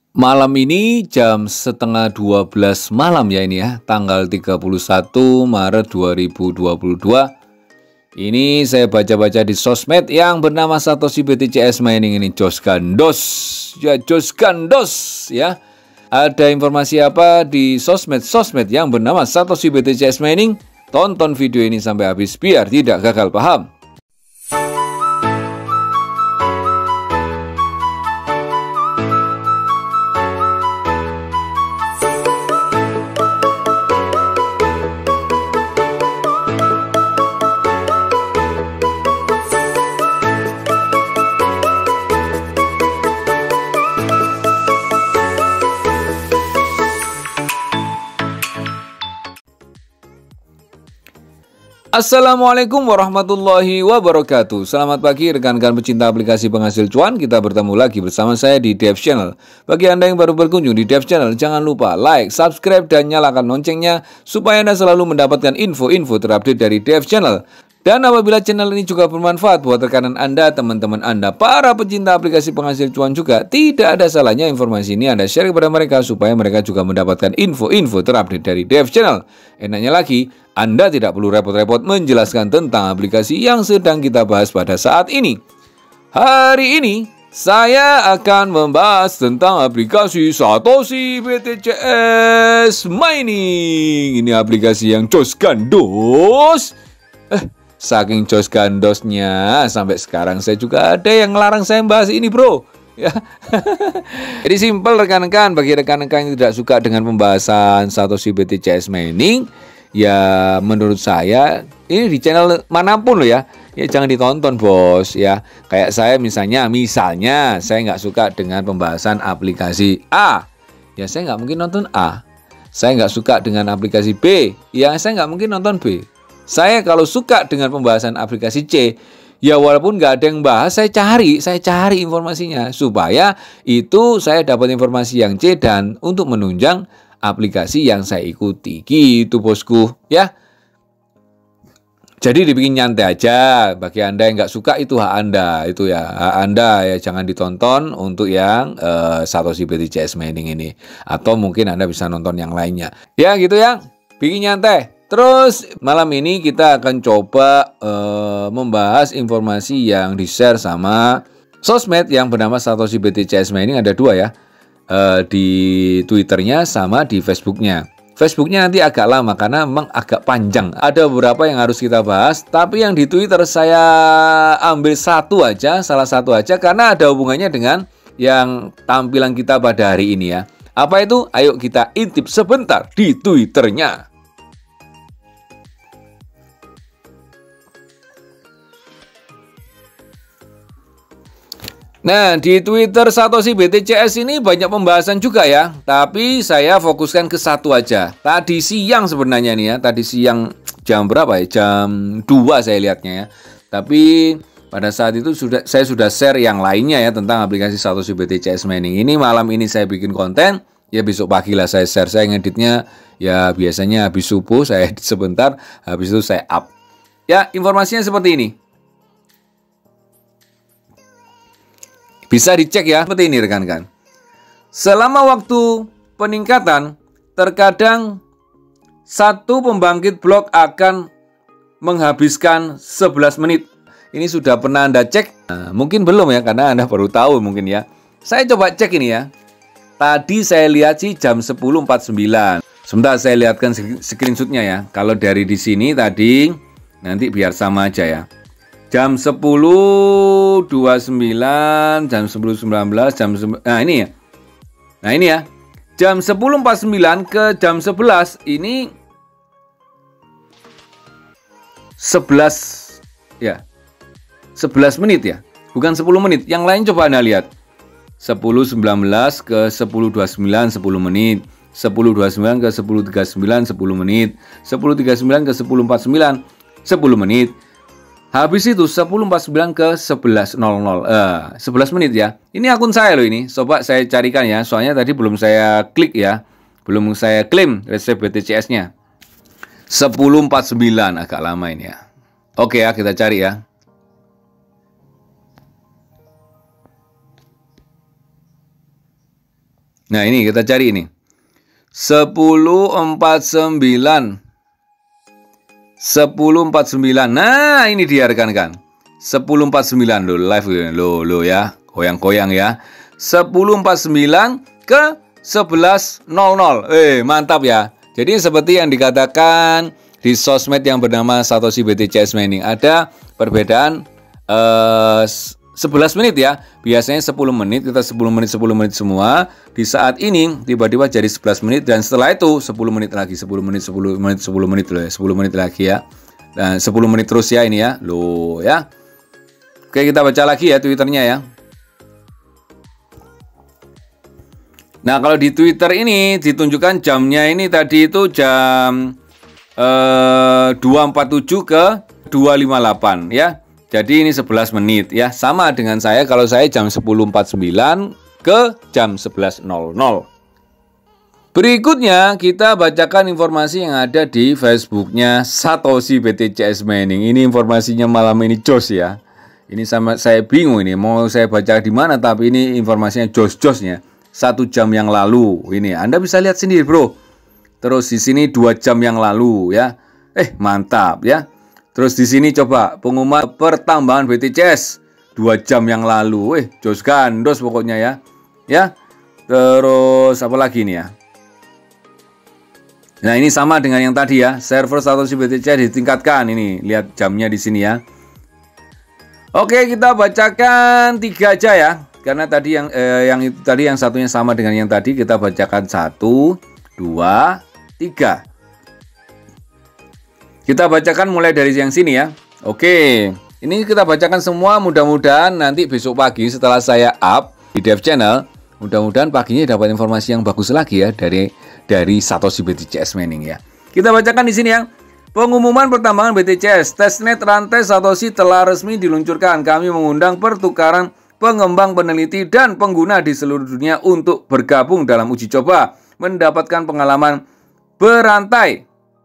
Malam ini jam setengah 12 malam ya ini ya, tanggal 31 Maret 2022. Ini saya baca-baca di sosmed yang bernama Satoshi BTCS Mining ini, Jos Gandos. Ya, Jos Gandos ya. Ada informasi apa di sosmed yang bernama Satoshi BTCS Mining? Tonton video ini sampai habis biar tidak gagal paham. Assalamualaikum warahmatullahi wabarakatuh. Selamat pagi rekan-rekan pecinta aplikasi penghasil cuan. Kita bertemu lagi bersama saya di Dev Channel. Bagi Anda yang baru berkunjung di Dev Channel, jangan lupa like, subscribe, dan nyalakan loncengnya supaya Anda selalu mendapatkan info-info terupdate dari Dev Channel. Dan apabila channel ini juga bermanfaat buat rekanan Anda, teman-teman Anda, para pecinta aplikasi penghasil cuan juga, tidak ada salahnya informasi ini Anda share kepada mereka supaya mereka juga mendapatkan info-info terupdate dari Dev Channel. Enaknya lagi, Anda tidak perlu repot-repot menjelaskan tentang aplikasi yang sedang kita bahas pada saat ini. Hari ini, saya akan membahas tentang aplikasi Satoshi BTCS Mining. Ini aplikasi yang Jos Gandos. Saking Jos Gandosnya, sampai sekarang saya juga ada yang ngelarang saya membahas ini, bro. Ya. Jadi simpel rekan-rekan, bagi rekan-rekan yang tidak suka dengan pembahasan Satoshi BTCS Mining, ya menurut saya ini di channel manapun loh ya, jangan ditonton bos ya. Kayak saya misalnya saya nggak suka dengan pembahasan aplikasi A, ya saya nggak mungkin nonton A. Saya nggak suka dengan aplikasi B, ya saya nggak mungkin nonton B. Saya kalau suka dengan pembahasan aplikasi C, ya walaupun nggak ada yang bahas, saya cari informasinya supaya itu saya dapat informasi yang C dan untuk menunjang aplikasi yang saya ikuti. Gitu bosku ya. Jadi dibikin nyantai aja. Bagi Anda yang nggak suka itu hak Anda, itu ya hak Anda ya, jangan ditonton untuk yang Satoshi BTCS Mining ini. Atau mungkin Anda bisa nonton yang lainnya. Ya gitu ya. Bikin nyantai. Terus malam ini kita akan coba membahas informasi yang di-share sama sosmed yang bernama Satoshi BTCS Mining. Ada dua ya, di Twitternya sama di Facebooknya. Facebooknya nanti agak lama karena memang agak panjang. Ada beberapa yang harus kita bahas, tapi yang di Twitter saya ambil salah satu aja karena ada hubungannya dengan yang tampilan kita pada hari ini ya. Apa itu? Ayo kita intip sebentar di Twitternya. Nah, di Twitter Satoshi BTCS ini banyak pembahasan juga ya, tapi saya fokuskan ke satu aja. Tadi siang sebenarnya nih ya, tadi siang jam berapa ya? Jam 2 saya lihatnya ya. Tapi pada saat itu saya sudah share yang lainnya ya tentang aplikasi Satoshi BTCS Mining. Ini malam ini saya bikin konten, ya besok pagi lah saya share. Saya ngeditnya ya biasanya habis subuh, saya edit sebentar, habis itu saya up. Ya, informasinya seperti ini. Bisa dicek ya, seperti ini rekan-rekan. Selama waktu peningkatan, terkadang satu pembangkit blok akan menghabiskan 11 menit. Ini sudah pernah Anda cek? Nah, mungkin belum ya, karena Anda baru tahu mungkin ya. Saya coba cek ini ya. Tadi saya lihat sih jam 10.49. Sebentar saya lihatkan screenshotnya ya. Kalau dari di sini tadi, nanti biar sama aja ya. Jam 10.29, jam 10.19, nah ini ya. Nah ini ya. Jam 10.49 ke jam 11 ini 11 ya. 11 menit ya. Bukan 10 menit. Yang lain coba Anda lihat. 10.19 ke 10.29 10 menit. 10.29 ke 10.39 10 menit. 10.39 ke 10.49 10 menit. Habis itu 10.49 ke 11.00 11 menit ya. Ini akun saya loh ini. Coba saya carikan ya. Soalnya tadi belum saya klik ya. Belum saya klaim resep BTCS-nya. 10.49 agak lama ini ya. Oke ya, kita cari ya. Nah, ini kita cari ini. 1049. 1049. Nah, ini dia rekan-rekan. 1049 loh, live loh ya. Goyang-goyang ya. 1049 ke 1100. Mantap ya. Jadi seperti yang dikatakan di sosmed yang bernama Satoshi BTCS Mining, ada perbedaan 11 menit ya. Biasanya 10 menit, kita 10 menit semua. Di saat ini tiba-tiba jadi 11 menit, dan setelah itu 10 menit lagi, 10 menit, 10 menit, 10 menit loh ya, 10 menit lagi ya. Dan 10 menit terus ya ini ya. Loh ya. Oke, kita baca lagi ya Twitternya ya. Nah, kalau di Twitter ini ditunjukkan jamnya ini tadi itu jam 2.47 ke 2.58 ya. Jadi ini 11 menit ya. Sama dengan saya, kalau saya jam 10.49 ke jam 11.00. Berikutnya kita bacakan informasi yang ada di Facebooknya Satoshi BTCS Mining. Ini informasinya malam ini jos ya. Ini sama saya bingung ini mau saya baca di mana, tapi ini informasinya jos-josnya. 1 jam yang lalu ini. Anda bisa lihat sendiri, Bro. Terus di sini 2 jam yang lalu ya. Mantap ya. Terus di sini coba pengumuman pertambangan BTCS 2 jam yang lalu. Jos gandos pokoknya ya. Ya. Terus apa lagi nih ya? Nah, ini sama dengan yang tadi ya. Server Satoshi BTCS ditingkatkan ini. Lihat jamnya di sini ya. Oke, kita bacakan 3 aja ya. Karena tadi yang itu tadi yang satunya sama dengan yang tadi, kita bacakan 1, 2, 3. Kita bacakan mulai dari yang sini ya. Oke, ini kita bacakan semua, mudah-mudahan nanti besok pagi setelah saya up di Dev Channel, mudah-mudahan paginya dapat informasi yang bagus lagi ya dari Satoshi BTCS Mining ya. Kita bacakan di sini ya. Pengumuman pertambangan BTCS, testnet rantai Satoshi telah resmi diluncurkan. Kami mengundang pertukaran pengembang, peneliti, dan pengguna di seluruh dunia untuk bergabung dalam uji coba, mendapatkan pengalaman berantai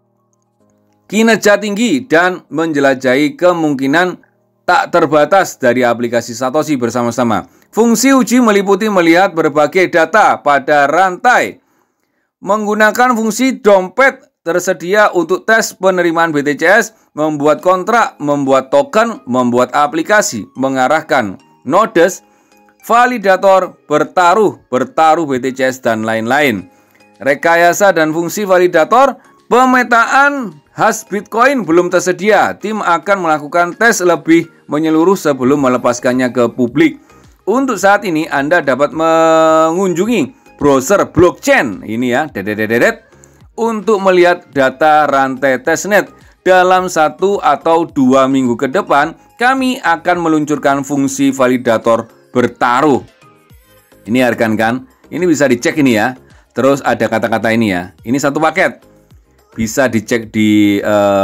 kinerja tinggi, dan menjelajahi kemungkinan tak terbatas dari aplikasi Satoshi bersama-sama. Fungsi uji meliputi melihat berbagai data pada rantai, menggunakan fungsi dompet tersedia untuk tes penerimaan BTCS, membuat kontrak, membuat token, membuat aplikasi, mengarahkan nodes, validator, bertaruh BTCS, dan lain-lain. Rekayasa dan fungsi validator, pemetaan hash Bitcoin belum tersedia. Tim akan melakukan tes lebih menyeluruh sebelum melepaskannya ke publik. Untuk saat ini Anda dapat mengunjungi browser blockchain ini ya, untuk melihat data rantai testnet. Dalam 1 atau 2 minggu ke depan, kami akan meluncurkan fungsi validator bertaruh. Ini ya rekan-rekan, ini bisa dicek ini ya. Terus ada kata-kata ini ya. Ini satu paket. Bisa dicek di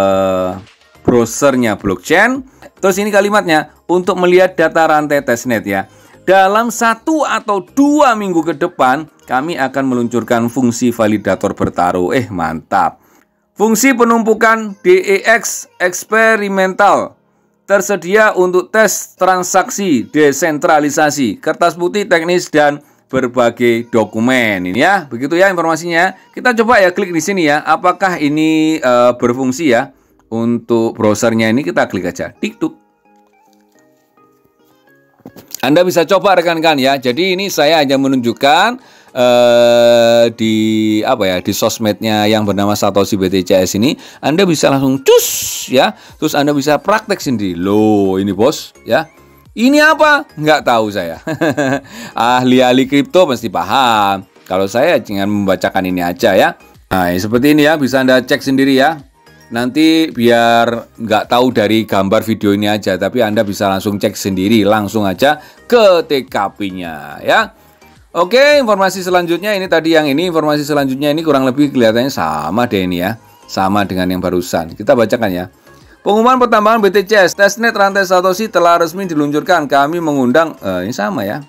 browsernya blockchain. Terus ini kalimatnya, untuk melihat data rantai testnet ya. Dalam 1 atau 2 minggu ke depan, kami akan meluncurkan fungsi validator bertaruh. Mantap. Fungsi penumpukan DEX eksperimental tersedia untuk tes transaksi desentralisasi, kertas putih teknis, dan berbagai dokumen. Ini ya, begitu ya informasinya. Kita coba ya klik di sini ya. Apakah ini berfungsi ya? Untuk browsernya ini kita klik aja. Tiktuk. Anda bisa coba rekan-rekan ya. Jadi ini saya hanya menunjukkan di sosmednya yang bernama Satoshi BTCS ini. Anda bisa langsung cus ya. Terus Anda bisa praktek sendiri. Loh, ini bos ya. Ini apa? Nggak tahu saya. Ahli-ahli kripto pasti paham. Kalau saya jangan membacakan ini aja ya. Nah, seperti ini ya. Bisa Anda cek sendiri ya. Nanti biar nggak tahu dari gambar video ini aja, tapi Anda bisa langsung cek sendiri, langsung aja ke TKP-nya ya. Oke, informasi selanjutnya ini tadi yang ini, informasi selanjutnya ini kurang lebih kelihatannya sama deh ini ya. Sama dengan yang barusan. Kita bacakan ya. Pengumuman pertambangan BTCS, testnet rantai Satoshi telah resmi diluncurkan. Kami mengundang, ini sama ya.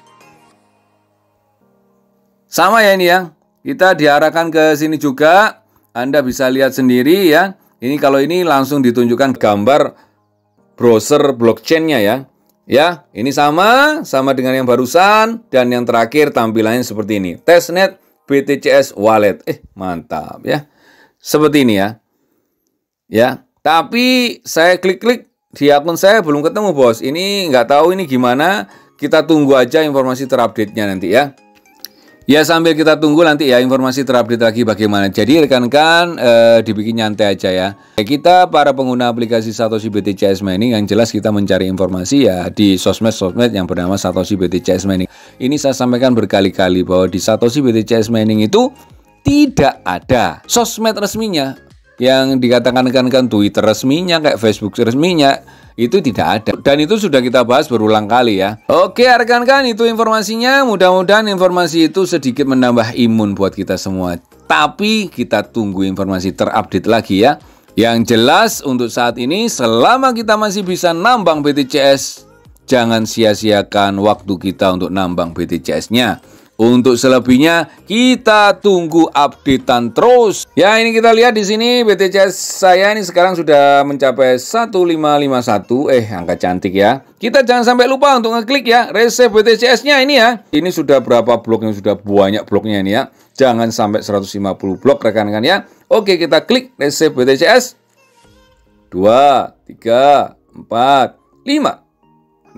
Sama ya ini ya. Kita diarahkan ke sini juga. Anda bisa lihat sendiri ya. Ini kalau ini langsung ditunjukkan gambar browser blockchain-nya ya. Ya, ini sama dengan yang barusan, dan yang terakhir tampilannya seperti ini. Testnet BTCS Wallet. Mantap ya. Seperti ini ya. Ya, tapi saya klik-klik di akun saya belum ketemu, bos. Ini nggak tahu ini gimana. Kita tunggu aja informasi terupdate-nya nanti ya. Ya, sambil kita tunggu nanti ya informasi terupdate lagi bagaimana. Jadi rekan-rekan dibikin nyantai aja ya. Kita para pengguna aplikasi Satoshi BTCS Mining yang jelas kita mencari informasi ya di sosmed-sosmed yang bernama Satoshi BTCS Mining. Ini saya sampaikan berkali-kali bahwa di Satoshi BTCS Mining itu tidak ada sosmed resminya. Yang dikatakan rekan-rekan Twitter resminya kayak Facebook resminya itu tidak ada, dan itu sudah kita bahas berulang kali ya. Oke rekan-rekan, itu informasinya. Mudah-mudahan informasi itu sedikit menambah imun buat kita semua. Tapi kita tunggu informasi terupdate lagi ya. Yang jelas untuk saat ini selama kita masih bisa nambang BTCS, jangan sia-siakan waktu kita untuk nambang BTCS-nya. Untuk selebihnya kita tunggu updatean terus. Ya, ini kita lihat di sini BTCS saya ini sekarang sudah mencapai 1551. Angka cantik ya. Kita jangan sampai lupa untuk ngeklik ya receive BTCS-nya ini ya. Ini sudah berapa bloknya? Sudah banyak bloknya ini ya. Jangan sampai 150 blok rekan-rekan ya. Oke, kita klik receive BTCS. 2, 3, 4, 5, 6, 7, 8,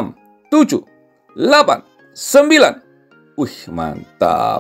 9. Mantap.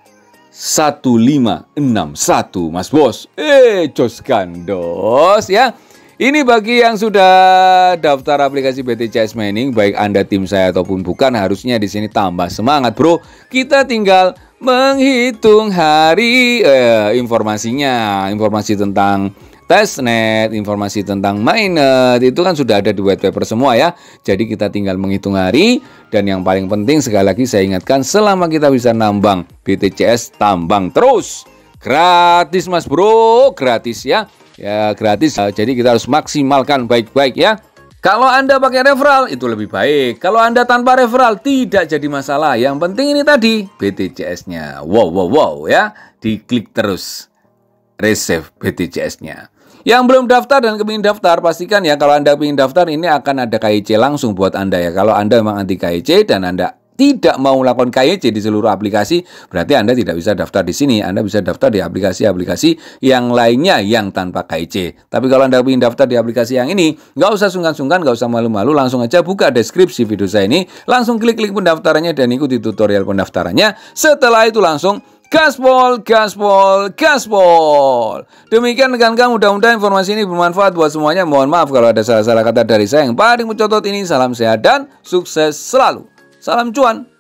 1561 Mas Bos. Jos gandos ya. Ini bagi yang sudah daftar aplikasi BTCS Mining, baik Anda tim saya ataupun bukan, harusnya di sini tambah semangat, bro. Kita tinggal menghitung hari informasinya, informasi tentang testnet, informasi tentang mainnet, itu kan sudah ada di white paper semua ya. Jadi kita tinggal menghitung hari. Dan yang paling penting sekali lagi saya ingatkan, selama kita bisa nambang BTCS, tambang terus. Gratis mas bro, gratis ya. Ya gratis, jadi kita harus maksimalkan baik-baik ya. Kalau Anda pakai referral itu lebih baik. Kalau Anda tanpa referral tidak jadi masalah. Yang penting ini tadi BTCS-nya. Wow ya. Diklik terus receive BTCS-nya. Yang belum daftar dan kepingin daftar, pastikan ya kalau Anda ingin daftar ini akan ada KYC langsung buat Anda ya. Kalau Anda memang anti KYC dan Anda tidak mau melakukan KYC di seluruh aplikasi, berarti Anda tidak bisa daftar di sini. Anda bisa daftar di aplikasi-aplikasi yang lainnya yang tanpa KYC. Tapi kalau Anda ingin daftar di aplikasi yang ini, nggak usah sungkan-sungkan, nggak usah malu-malu, langsung aja buka deskripsi video saya ini, langsung klik-klik pendaftarannya dan ikuti tutorial pendaftarannya. Setelah itu langsung gaspol, gaspol, gaspol. Demikian rekan-rekan, mudah-mudahan informasi ini bermanfaat buat semuanya. Mohon maaf kalau ada salah-salah kata dari saya. Yang paling mencotot ini, salam sehat dan sukses selalu. Salam cuan.